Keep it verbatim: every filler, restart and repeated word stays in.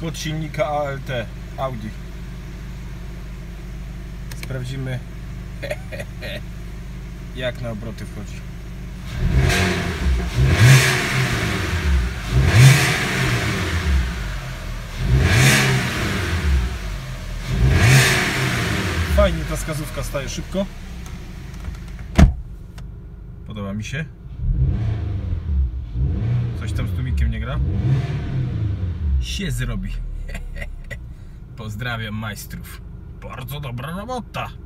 spod silnika A L T Audi. Sprawdzimy jak na obroty wchodzi. Fajnie ta skazówka staje szybko. Podoba mi się. Coś tam z tłumikiem nie gra. Się zrobi. Pozdrawiam majstrów. Bardzo dobra robota.